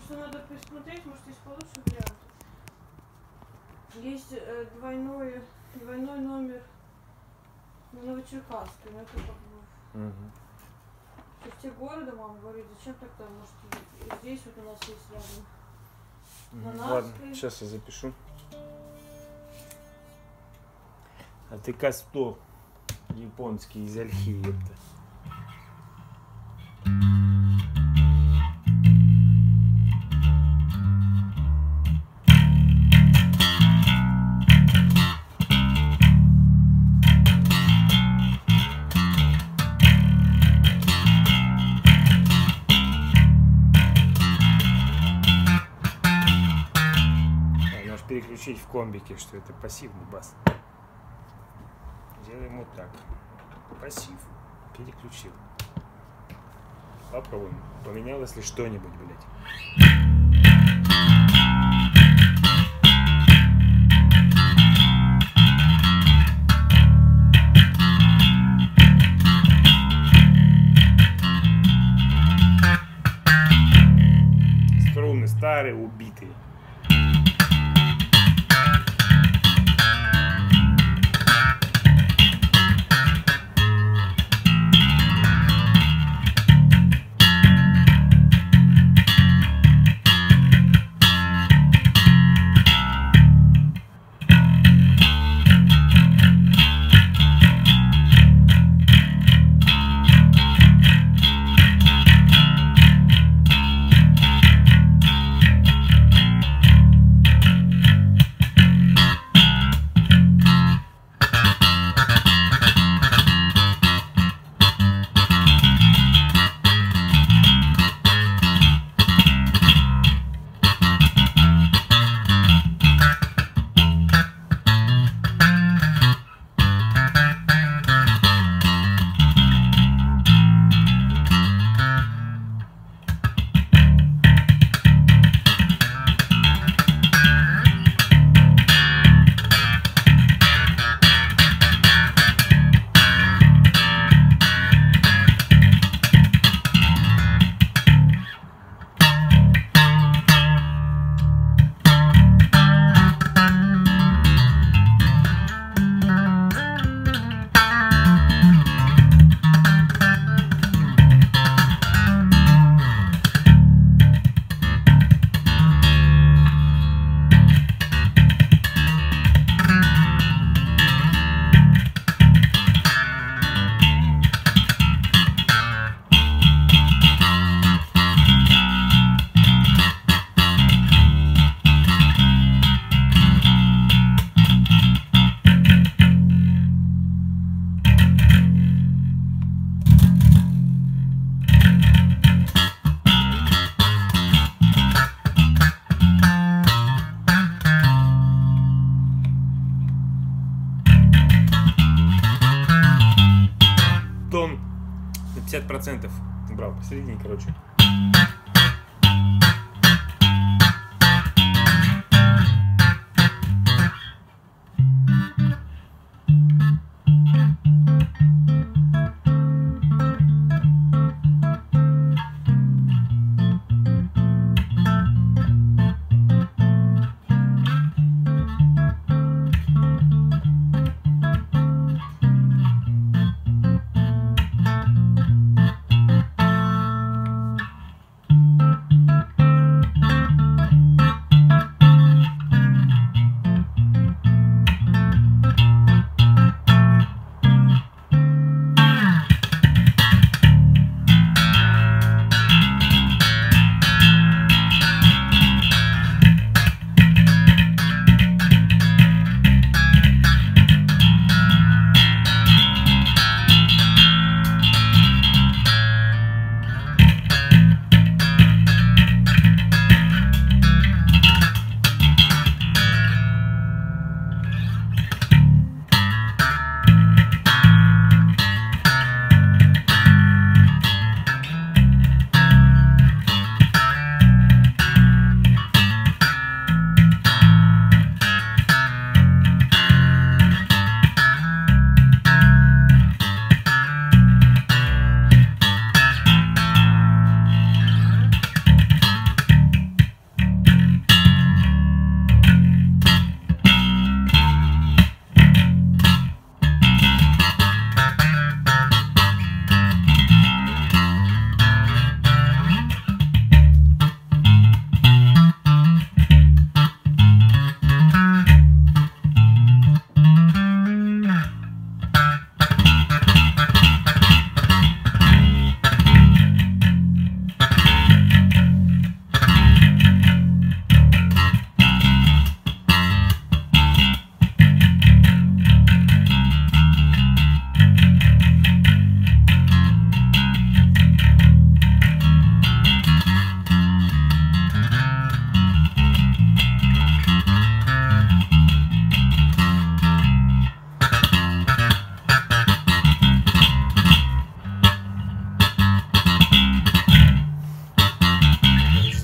что надо посмотреть, может есть получше вариант. Есть двойной номер Новочеркасской, но это как бы... В те города, мама говорит, зачем тогда, может, здесь вот у нас есть рядом. Ладно, сейчас я запишу. А ты Касто японский из ольхи, это. Переключить в комбике, что это пассивный бас. Делаем вот так. Пассив. Переключил. Попробуем. Поменялось ли что-нибудь, блядь. Струны старые, убитые. Тон на 50% брал посередине, короче.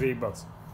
заебаться.